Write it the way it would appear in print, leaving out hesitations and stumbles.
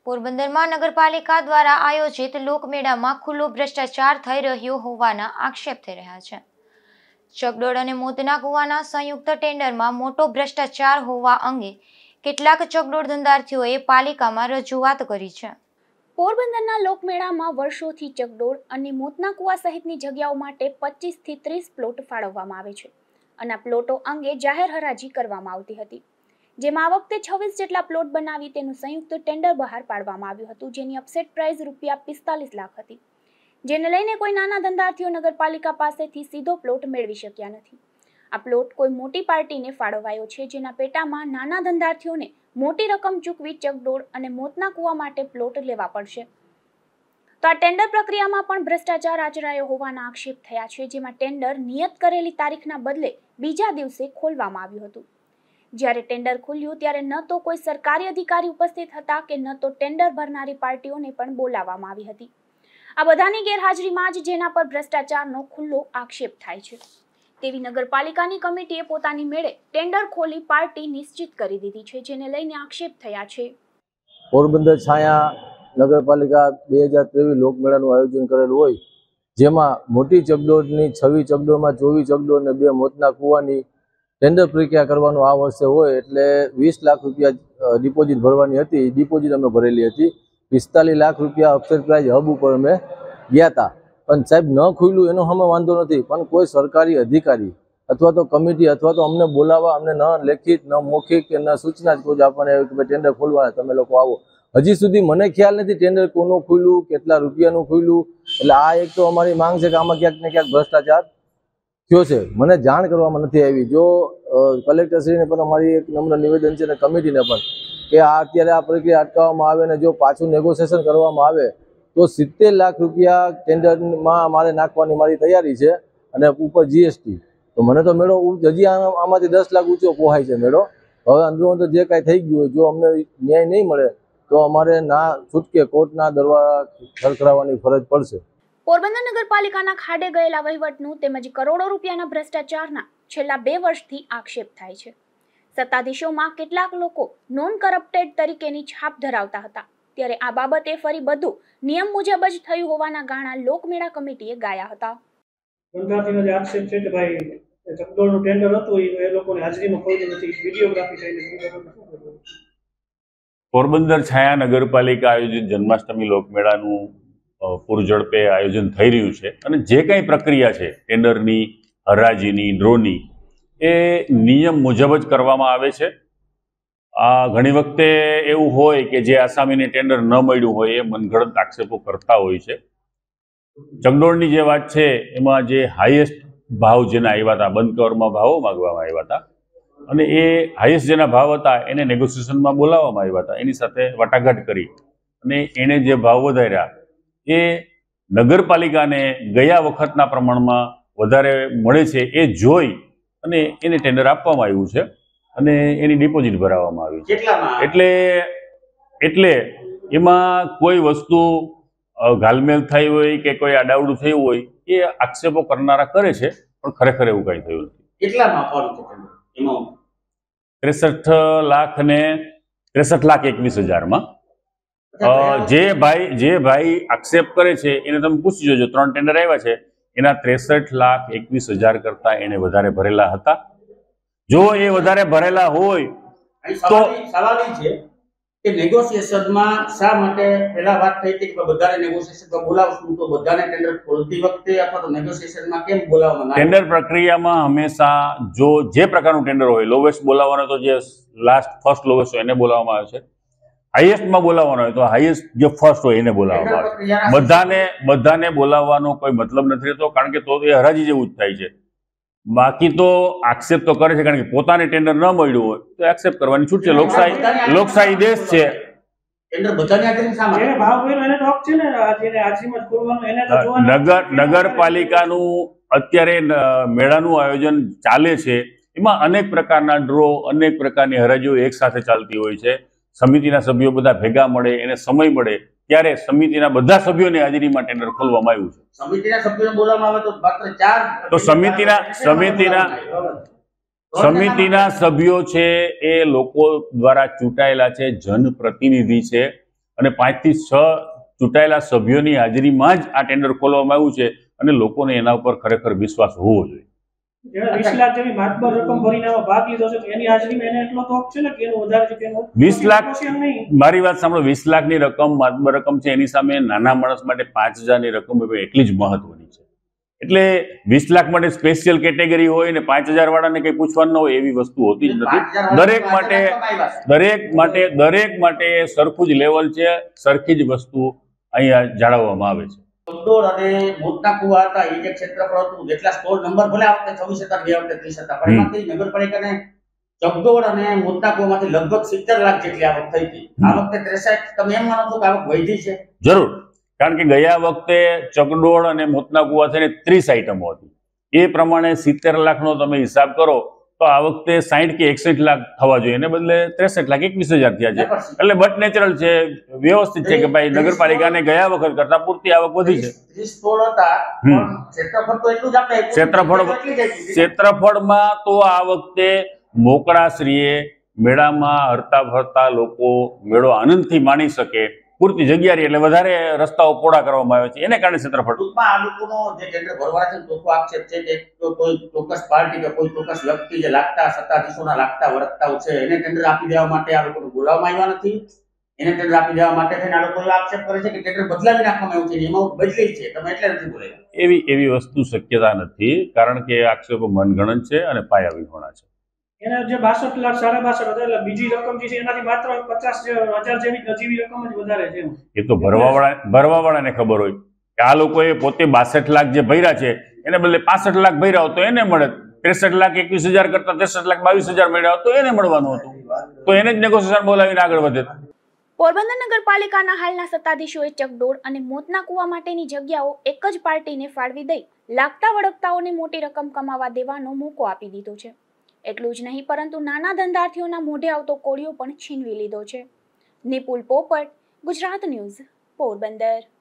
પોરબંદરમાં નગરપાલિકા દ્વારા આયોજિત લોકમેળામાં ખુલ્લો ભ્રષ્ટાચાર થઈ રહ્યો હોવાના આક્ષેપ થઈ રહ્યા છે। ચકડોળ અને મોતના કુવાના સંયુક્ત ટેન્ડરમાં મોટો ભ્રષ્ટાચાર હોવા અંગે કેટલાક ચકડોળ ધંધાર્થીઓએ પાલિકામાં રજૂઆત કરી છે। પોરબંદરના લોકમેળામાં વર્ષોથી ચકડોળ અને મોતના કુવા સહિતની જગ્યાઓ માટે 25 થી 30 પ્લોટ ફાળવવામાં આવે છે અને આ પ્લોટો અંગે જાહેર હરાજી કરવામાં આવતી હતી, જેમાં આ વખતે 26 જેટલા પ્લોટ બનાવી તેનું સંયુક્ત ટેન્ડર બહાર પાડવામાં આવ્યું હતું, જેની અપસેટ પ્રાઇસ ₹45 લાખ હતી, જેને લઈને કોઈ નાના ધંધાર્થીઓ નગરપાલિકા પાસેથી સીધો પ્લોટ મેળવી શક્યા નથી। આ પ્લોટ કોઈ મોટી પાર્ટીને ફાળવાયો છે, જેના પેટામાં નાના ધંધાર્થીઓને મોટી રકમ ચૂકવી ચકડોળ અને મોતના કુવા માટે પ્લોટ લેવા પડશે। તો આ ટેન્ડર પ્રક્રિયામાં પણ ભ્રષ્ટાચાર આચરાયો હોવાના આક્ષેપ થયા છે, જેમાં ટેન્ડર નિયત કરેલી તારીખના બદલે બીજા દિવસે ખોલવામાં આવ્યું હતું। જ્યારે ટેન્ડર ખુલ્યું ત્યારે ન તો કોઈ સરકારી અધિકારી ઉપસ્થિત હતા કે ન તો ટેન્ડર ભરનારી પાર્ટીઓને પણ બોલાવવામાં આવી હતી। આ બધાની ગેરહાજરીમાં જ જેના પર ભ્રષ્ટાચારનો ખુલ્લો આક્ષેપ થાય છે તેવી નગરપાલિકાની કમિટીએ પોતાની મેળે ટેન્ડર ખોલી પાર્ટી નિશ્ચિત કરી દીધી છે, જેને લઈને આક્ષેપ થયા છે। પોરબંદર છાયા નગરપાલિકા 2023 લોકમેળાનું આયોજન કરેલું હોય, જેમાં મોટી ચકડોળની 26 ચકડોળમાં 24 ચકડોળ અને 2 મોતના કુવાની ટેન્ડર પ્રક્રિયા કરવાનું આ વર્ષે હોય એટલે 20 લાખ રૂપિયા ડિપોઝિટ ભરવાની હતી। ડિપોઝિટ અમે ભરેલી હતી। 45 લાખ રૂપિયા અપસેટ પ્રાઇસ હબ ઉપર અમે ગયા હતા, પણ સાહેબ ન ખુલ્યું એનો અમે વાંધો નથી, પણ કોઈ સરકારી અધિકારી અથવા તો કમિટી અથવા તો અમને બોલાવવા, અમને ન લેખિત ન મૌખિક કે ન સૂચના જ કોઈ આપણને કે ભાઈ ટેન્ડર ખોલવાના તમે લોકો આવો, હજી સુધી મને ખ્યાલ નથી ટેન્ડર કોનું ખુલ્યું, કેટલા રૂપિયાનું ખુલ્યું। એટલે આ એક તો અમારી માંગ છે કે આમાં ક્યાંક ને ક્યાંક ભ્રષ્ટાચાર થયો છે, મને જાણ કરવામાં નથી આવી। જો કલેક્ટરશ્રીને પણ અમારી એક નમ્ર નિવેદન છે અને કમિટીને પણ કે આ અત્યારે આ પ્રક્રિયા અટકાવવામાં આવે અને જો પાછું નેગોશિએશન કરવામાં આવે તો 70 લાખ રૂપિયા ટેન્ડરમાં મારે નાખવાની મારી તૈયારી છે અને ઉપર જીએસટી। તો મને તો મેળો હજી આમાંથી 10 લાખ ઊંચો પોહાય છે મેળો। હવે અંદરો અંદર જે કાંઈ થઈ ગયું હોય, જો અમને ન્યાય નહીં મળે તો અમારે ના છૂટકે કોર્ટના દરવાજા ખખડાવવાની ફરજ પડશે। પોરબંદર નગરપાલિકાના ખાડે ગયેલા વહીવટનું તેમજ કરોડો રૂપિયાના ભ્રષ્ટાચારના છેલ્લા 2 વર્ષથી આક્ષેપ થાય છે। સત્તાધીશોમાં કેટલાક લોકો નોન કરપ્ટેડ તરીકેની છાપ ધરાવતા હતા, ત્યારે આ બાબતે ફરી બધું નિયમ મુજબ જ થયું હોવાના ગાણા લોકમેળા કમિટીએ ગાયા હતા। ધંધાર્થીનો જે આક્ષેપ છે કે ભાઈ ચકડોળનું ટેન્ડર હતું એ લોકોની હાજરીમાં ખોલ્યું નથી, વિડીયોગ્રાફી થઈને પોરબંદર છાયા નગરપાલિકા આયોજિત જન્માષ્ટમી લોકમેળાનું પૂરઝડપે આયોજન થઈ રહ્યું છે અને જે કંઈ પ્રક્રિયા છે ટેન્ડરની, હરાજીની, ડ્રોની, એ નિયમ મુજબ જ કરવામાં આવે છે। ઘણી વખતે એવું હોય કે જે આસામીને ટેન્ડર ન મળ્યું હોય એ મનગઢંત આક્ષેપો કરતા હોય છે। ચકડોળની જે વાત છે એમાં જે હાઈએસ્ટ ભાવ જેના આવ્યા હતા, બંધ કવરમાં ભાવો માગવામાં આવ્યા હતા અને એ હાઈએસ્ટ જેના ભાવ હતા એને નેગોશિએશનમાં બોલાવવામાં આવ્યા હતા, એની સાથે વાટાઘાટ કરી અને એણે જે ભાવ વધાર્યા એ નગરપાલિકાને ગયા વખતના પ્રમાણમાં વધારે મળે છે એ જોઈ અને એને ટેન્ડર આપવામાં આવ્યું છે અને એની ડિપોઝિટ ભરાવવામાં આવી છે। એટલે એમાં કોઈ વસ્તુ ઘાલમેલ થઈ હોય કે કોઈ આડાવડું થયું હોય એ આક્ષેપો કરનારા કરે છે, પણ ખરેખર એવું કંઈ થયું નથી। 63,21,000માં જે ભાઈ આક્ષેપ કરે છે એને તમે પૂછી જોજો, 3 ટેન્ડર આવ્યા છે એના 63,21,000 કરતા એને વધારે ભરેલા હતા। જો એ વધારે ભરેલા હોય તો સવાલ એ છે કે નેગોશિએશનમાં શા માટે પહેલા વાત થઈ હતી કે બધાને નેગોશિએશનમાં બોલાવશું, તો બધાને ટેન્ડર ખોલતી વખતે અથવા તો નેગોશિએશનમાં કેમ બોલાવવામાં આવે? ટેન્ડર પ્રક્રિયામાં હંમેશા જો જે પ્રકારનું ટેન્ડર હોય, લોવેસ્ટ બોલાવવાનો તો જે ફર્સ્ટ લોવેસ્ટ હોય એને બોલાવવામાં આવે છે, હાઈએસ્ટમાં બોલાવવાનો હોય તો હાઈએસ્ટ જે ફર્સ્ટ હોય એને બોલાવવામાં આવે છે। બધાને બોલાવવાનો કોઈ મતલબ નથી રહેતો, કારણ કે તો એ હરાજી જેવું જ થાય છે। બાકી તો આક્ષેપ તો કરે છે, કારણ કે પોતાને ટેન્ડર ન મળ્યું હોય તો એક્સેપ્ટ કરવાની છૂટ છે। લોકશાહી દેશ છે। નગરપાલિકાનું અત્યારે મેળાનું આયોજન ચાલે છે, એમાં અનેક પ્રકારના ડ્રો, અનેક પ્રકારની હરાજીઓ એક સાથે ચાલતી હોય છે। સમિતિના સભ્યો બધા ભેગા મળે, એને સમય મળે ત્યારે સમિતિના બધા સભ્યોની હાજરીમાં ટેન્ડર ખોલવામાં આવ્યું છે। સમિતિના સભ્યોને બોલાવવામાં આવે તો માત્ર 4 તો સમિતિના સભ્યો છે એ લોકો દ્વારા ચૂંટાયેલા છે, જનપ્રતિનિધિ છે અને 5 થી 6 ચૂંટાયેલા સભ્યોની હાજરીમાં જ આ ટેન્ડર ખોલવામાં આવ્યું છે અને લોકોને એના ઉપર ખરેખર વિશ્વાસ હોવો જોઈએ. જેણે 20 લાખ જેવી માતબર રકમ ભરીને આમાં ભાગ લીધો છે તો એની હાજરીમાં એને એટલો તો હક છે ને કે એનું વધારે છે કે એનું 20 લાખ, એમ નહીં. મારી વાત સાંભળો, 20 લાખની રકમ માતબર રકમ છે, એની સામે નાના માણસ માટે 5000ની રકમ હોય એટલી જ મહત્વની છે. એટલે 20 લાખ માટે સ્પેશિયલ કેટેગરી હોય ને 5000 વાળાને કઈ પૂછવાનું ન હોય એવી વસ્તુ હોતી જ નથી. દરેક માટે સરખું જ લેવલ છે, સરખી જ વસ્તુ અહીંયા જાળવવામાં આવે છે. ચકડોળ અને મોતના કુવા હતા એ જે ક્ષેત્રફળ હતું, જેટલા સ્ટોર નંબર ભલે આ વખતે 26 હતા, ગયા વખતે 30 હતા, પણ એમાંથી નગરપાલિકાને ચકડોળ અને મોતના કુવામાંથી લગભગ 70 લાખ જેટલી આવક થઈ હતી. આ વખતે 63. તમે એમ માનો છો કે આવક વધી છે? જરૂર, કારણ કે ગયા વખતે ચકડોળ અને મોતના કુવા થઈને 30 આઈટમો હતી. એ પ્રમાણે 70 લાખનો તમે હિસાબ કરો તો આ વખતે 60 કે 61 લાખ થવા જોઈએ, એને બદલે 63 લાખ 21,000 થયા છે. એટલે બટ નેચરલ છે, વ્યવસ્થિત છે કે ભાઈ નગરપાલિકાને ગયા વખત કરતા પૂરતી આવક વધી છે. 30 સ્ટોર હતા, પણ ક્ષેત્રફળ તો એટલું જ આપણે ક્ષેત્રફળમાં તો આ વખતે મોકળાશ્રીએ મેળામાં હરતા ફરતા લોકો મેળો આનંદથી માણી શકે પૂરતી જગ્યા રહી એટલે વધારે રસ્તાઓ પોળા કરવામાં આવે છે, એને કારણે ક્ષેત્રફળ. ટૂંકમાં આ લોકોનો જે ટેન્ડર ભરવા છે ચોખ્ખો આક્ષેપ છે કે કોઈ ચોક્કસ પાર્ટી કે કોઈ ચોક્કસ વ્યક્તિ જે લાગતા સત્તાધીશોના લાગતા વળગતાઓ છે એને ટેન્ડર આપી દેવા માટે આ લોકોને બોલાવવામાં આવ્યા નથી. એને ટેન્ડર આપી દેવા માટે થઈને આ લોકો આક્ષેપ કરે છે કે ટેન્ડર બદલાવી નાખવામાં આવ્યું છે, એમાઉન્ટ બદલી છે, તમે એટલે નથી બોલાવ્યા. એવી વસ્તુ શક્યતા નથી, કારણ કે આક્ષેપો મનગણન છે અને પાયાવિહોણા છે. એના જે 62 લાખ 62.5 હતા એટલે બીજી રકમ જે છે એનાથી માત્ર 50,000 જેવી નજીવી રકમ જ વધારે છે. એ તો ભરવાવાળાને ખબર હોય કે આ લોકોએ પોતે 62 લાખ જે ભર્યા છે એને બદલે 65 લાખ ભર્યા હોત તો એને મળે. 63 લાખ 21,000 કરતા 63 લાખ 22,000 મળ્યા હોત તો એને મળવાનું હતું, તો એને જ નેગોશિએશન બોલાવીને આગળ વધે. પોરબંદર નગરપાલિકાના હાલના સત્તાધીશોએ ચકડોળ અને મોતના કુવા માટેની જગ્યાઓ એક જ પાર્ટીને ફાળવી દઈ લાગતા વળગતાઓને મોટી રકમ કમાવા દેવાનો મોકો આપી દીધો છે. એટલું જ નહીં, પરંતુ નાના ધંધાર્થીઓના મોઢે આવતો કોળિયો પણ છીનવી લીધો છે. નિપુલ પોપટ, ગુજરાત ન્યૂઝ, પોરબંદર.